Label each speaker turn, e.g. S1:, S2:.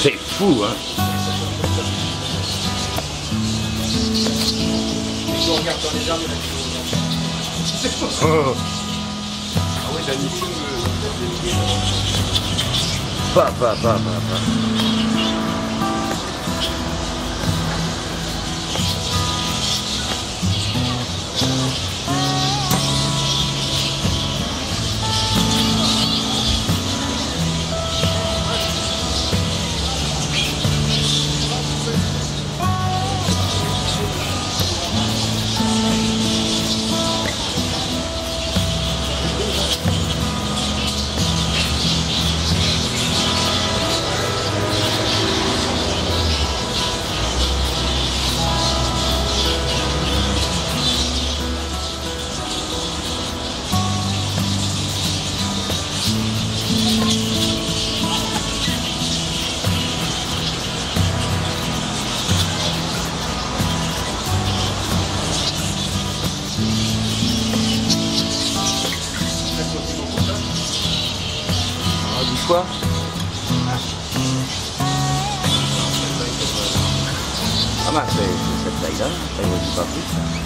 S1: C'est fou, hein.
S2: Et si on regarde dans les arbres, il y en a qui vont. C'est faux.
S1: Oh.
S2: Ah ouais, Dani,
S1: Pas. Quoi? Ah bah c'est cette taille-là, ça ne dit pas plus.